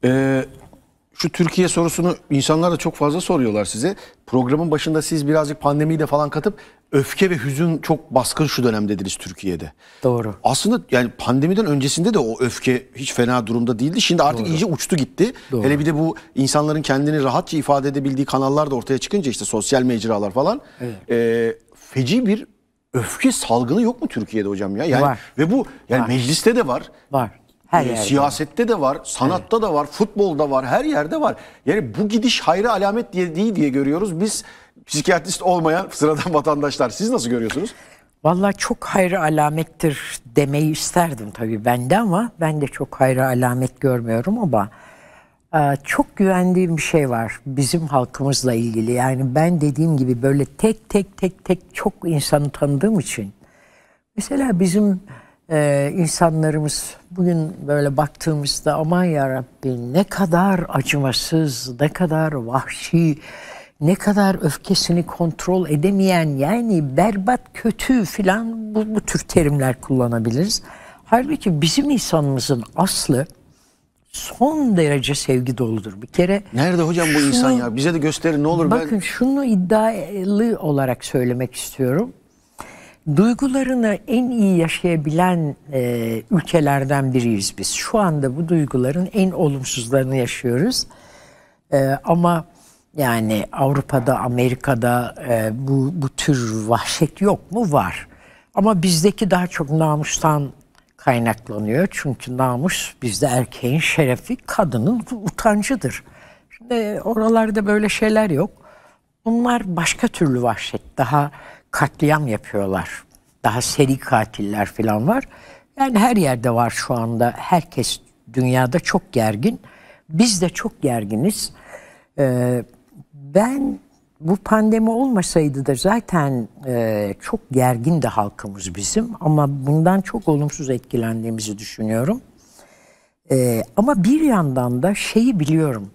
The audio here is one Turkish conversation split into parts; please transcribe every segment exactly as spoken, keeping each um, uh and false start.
Ee, şu Türkiye sorusunu insanlar da çok fazla soruyorlar size. Programın başında siz birazcık pandemiyi de falan katıp öfke ve hüzün çok baskın şu dönem dediniz Türkiye'de. Doğru. Aslında yani pandemiden öncesinde de o öfke hiç fena durumda değildi. Şimdi artık Doğru. iyice uçtu gitti. Doğru. Hele bir de bu insanların kendini rahatça ifade edebildiği kanallar da ortaya çıkınca işte sosyal mecralar falan. Evet. E, feci bir öfke salgını yok mu Türkiye'de hocam ya? Yani var. Ve bu yani var. mecliste de var. Var. Her e, siyasette de var, sanatta evet. da var, futbolda var, her yerde var. Yani bu gidiş hayra alamet diye değil diye görüyoruz. Biz psikiyatrist olmayan sıradan vatandaşlar. Siz nasıl görüyorsunuz? Vallahi çok hayra alamettir demeyi isterdim tabii ben de, ama ben de çok hayra alamet görmüyorum. Ama çok güvendiğim bir şey var bizim halkımızla ilgili. Yani ben dediğim gibi böyle tek tek tek tek çok insanı tanıdığım için. Mesela bizim e, insanlarımız bugün böyle baktığımızda aman yarabbim ne kadar acımasız, ne kadar vahşi, ne kadar öfkesini kontrol edemeyen, yani berbat, kötü filan, bu, bu tür terimler kullanabiliriz. Halbuki bizim insanımızın aslı son derece sevgi doludur. Bir kere nerede hocam bu şunu, insan ya? Bize de gösterin ne olur. Bakın ben... şunu iddialı olarak söylemek istiyorum. Duygularını en iyi yaşayabilen e, ülkelerden biriyiz biz. Şu anda bu duyguların en olumsuzlarını yaşıyoruz. E, ama yani Avrupa'da, Amerika'da e, bu, bu tür vahşet yok mu? Var. Ama bizdeki daha çok namustan kaynaklanıyor. Çünkü namus bizde erkeğin şerefi, kadının utancıdır. Şimdi oralarda böyle şeyler yok. Bunlar başka türlü vahşet. Daha katliam yapıyorlar. Daha seri katiller falan var. Yani her yerde var şu anda. Herkes dünyada çok gergin. Biz de çok gerginiz. Ee, ben bu pandemi olmasaydı da zaten e, çok gergin de halkımız bizim. Ama bundan çok olumsuz etkilendiğimizi düşünüyorum. Ee, ama bir yandan da şeyi biliyorum.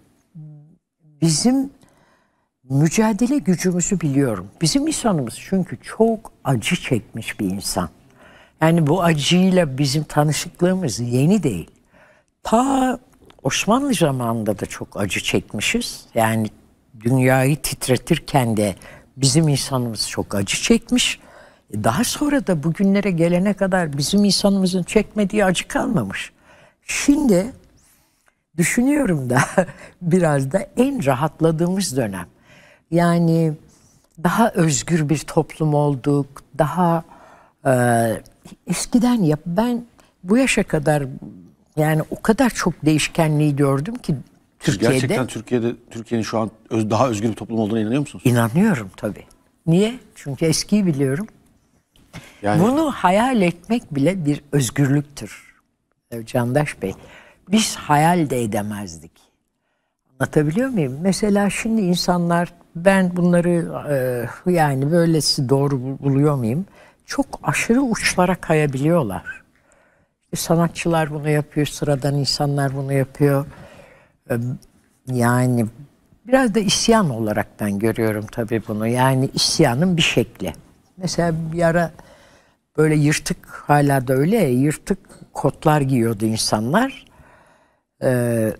Bizim mücadele gücümüzü biliyorum. Bizim insanımız çünkü çok acı çekmiş bir insan. Yani bu acıyla bizim tanışıklığımız yeni değil. Ta Osmanlı zamanında da çok acı çekmişiz. Yani dünyayı titretirken de bizim insanımız çok acı çekmiş. Daha sonra da bugünlere gelene kadar bizim insanımızın çekmediği acı kalmamış. Şimdi düşünüyorum da biraz da en rahatladığımız dönem. Yani daha özgür bir toplum olduk. Daha e, eskiden yap ben bu yaşa kadar yani o kadar çok değişkenliği gördüm ki Türkiye'de. Gerçekten Türkiye'de Türkiye'nin şu an öz, daha özgür bir toplum olduğuna inanıyor musunuz? İnanıyorum tabii. Niye? Çünkü eskiyi biliyorum. Yani... Bunu hayal etmek bile bir özgürlüktür Candaş Bey. Biz hayal de edemezdik. Anlatabiliyor muyum? Mesela şimdi insanlar, ben bunları e, yani böylesi doğru buluyor muyum? Çok aşırı uçlara kayabiliyorlar. İşte sanatçılar bunu yapıyor, sıradan insanlar bunu yapıyor. E, yani biraz da isyan olarak ben görüyorum tabii bunu. Yani isyanın bir şekli. Mesela bir ara böyle yırtık, hala da öyle yırtık kotlar giyiyordu insanlar. Eee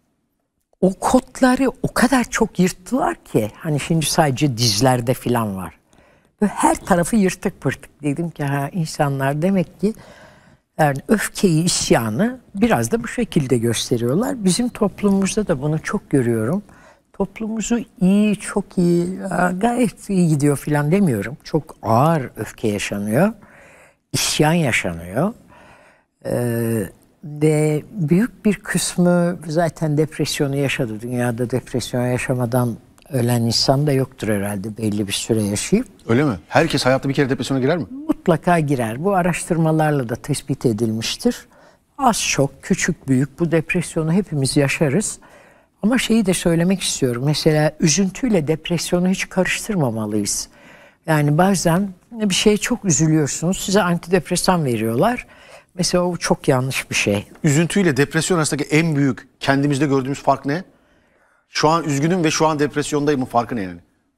O kotları o kadar çok yırttılar ki, hani şimdi sadece dizlerde falan var. Böyle her tarafı yırtık pırtık. Dedim ki ha, insanlar demek ki yani öfkeyi, isyanı biraz da bu şekilde gösteriyorlar. Bizim toplumumuzda da bunu çok görüyorum. Toplumumuzu iyi, çok iyi, gayet iyi gidiyor falan demiyorum. Çok ağır öfke yaşanıyor. İsyan yaşanıyor. Ee, Ve büyük bir kısmı zaten depresyonu yaşadı. Dünyada depresyon yaşamadan ölen insan da yoktur herhalde, belli bir süre yaşayıp. Öyle mi? Herkes hayatta bir kere depresyona girer mi? Mutlaka girer. Bu araştırmalarla da tespit edilmiştir. Az çok, küçük büyük bu depresyonu hepimiz yaşarız. Ama şeyi de söylemek istiyorum. Mesela üzüntüyle depresyonu hiç karıştırmamalıyız. Yani bazen bir şeye çok üzülüyorsunuz. Size antidepresan veriyorlar. Mesela o çok yanlış bir şey. Üzüntüyle depresyon arasındaki en büyük kendimizde gördüğümüz fark ne? Şu an üzgünüm ve şu an depresyondayım, farkı ne yani?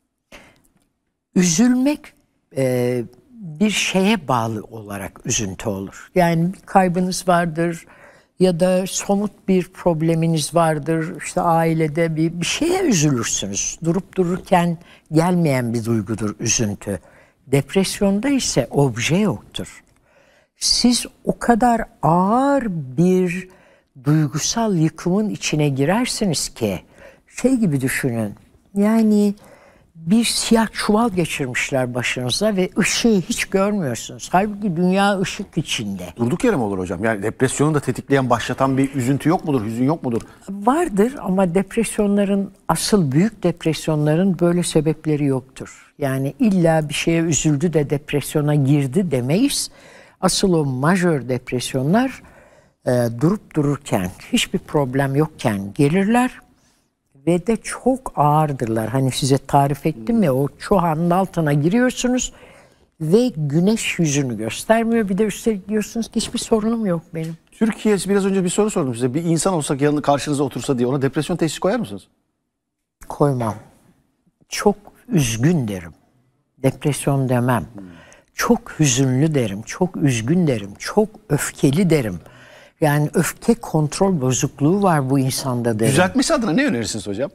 Üzülmek e, bir şeye bağlı olarak üzüntü olur. Yani bir kaybınız vardır ya da somut bir probleminiz vardır. İşte ailede bir, bir şeye üzülürsünüz. Durup dururken gelmeyen bir duygudur üzüntü. Depresyonda ise obje yoktur. Siz o kadar ağır bir duygusal yıkımın içine girersiniz ki, şey gibi düşünün, yani bir siyah çuval geçirmişler başınıza ve ışığı hiç görmüyorsunuz. Halbuki dünya ışık içinde. Durduk yere mi olur hocam? Yani depresyonu da tetikleyen, başlatan bir üzüntü yok mudur, hüzün yok mudur? Vardır ama depresyonların, asıl büyük depresyonların böyle sebepleri yoktur. Yani illa bir şeye üzüldü de depresyona girdi demeyiz. Asıl o majör depresyonlar e, durup dururken, hiçbir problem yokken gelirler ve de çok ağırdırlar. Hani size tarif ettim ya, o çuhanın altına giriyorsunuz ve güneş yüzünü göstermiyor. Bir de üstelik diyorsunuz ki hiçbir sorunum yok benim. Türkiye, biraz önce bir soru sordum size. Bir insan olsak yanına karşınıza otursa diye ona depresyon teşhisi koyar mısınız? Koymam. Çok üzgün derim. Depresyon demem. Çok hüzünlü derim, çok üzgün derim, çok öfkeli derim. Yani öfke kontrol bozukluğu var bu insanda derim. Düzeltmesi adına ne önerirsiniz hocam?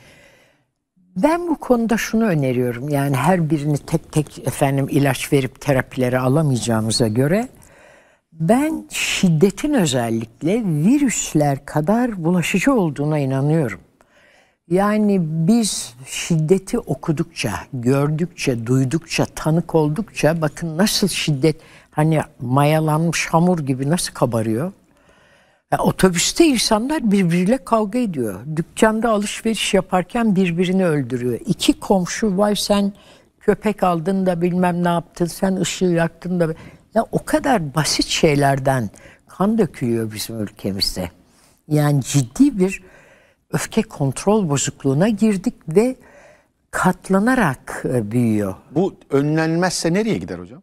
Ben bu konuda şunu öneriyorum. Yani her birini tek tek efendim ilaç verip terapileri alamayacağımıza göre ben şiddetin özellikle virüsler kadar bulaşıcı olduğuna inanıyorum. Yani biz şiddeti okudukça, gördükçe, duydukça, tanık oldukça, bakın nasıl şiddet, hani mayalanmış hamur gibi nasıl kabarıyor. Ya, otobüste insanlar birbiriyle kavga ediyor. Dükkanda alışveriş yaparken birbirini öldürüyor. İki komşu, vay sen köpek aldın da bilmem ne yaptın, sen ışığı yaktın da. Ya o kadar basit şeylerden kan dökülüyor bizim ülkemizde. Yani ciddi bir öfke kontrol bozukluğuna girdik ve katlanarak büyüyor. Bu önlenmezse nereye gider hocam?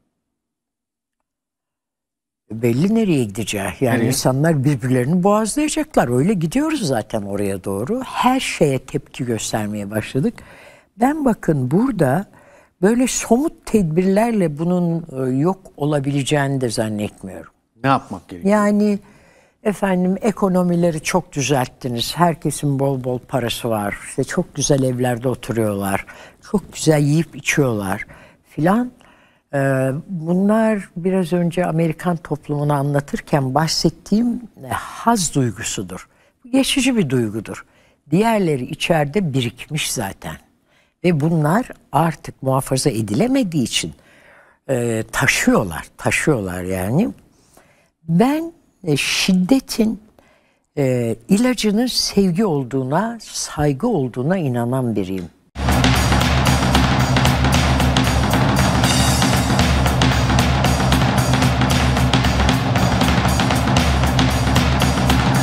Belli nereye gideceği. Yani nereye? insanlar birbirlerini boğazlayacaklar. Öyle gidiyoruz zaten oraya doğru. Her şeye tepki göstermeye başladık. Ben bakın burada böyle somut tedbirlerle bunun yok olabileceğini de zannetmiyorum. Ne yapmak gerekiyor? Yani efendim ekonomileri çok düzelttiniz. Herkesin bol bol parası var. İşte çok güzel evlerde oturuyorlar. Çok güzel yiyip içiyorlar filan. Ee, bunlar biraz önce Amerikan toplumunu anlatırken bahsettiğim haz duygusudur. Geçici bir duygudur. Diğerleri içeride birikmiş zaten. Ve bunlar artık muhafaza edilemediği için e, taşıyorlar. Taşıyorlar yani. Ben e, şiddetin e, ilacının sevgi olduğuna, saygı olduğuna inanan biriyim.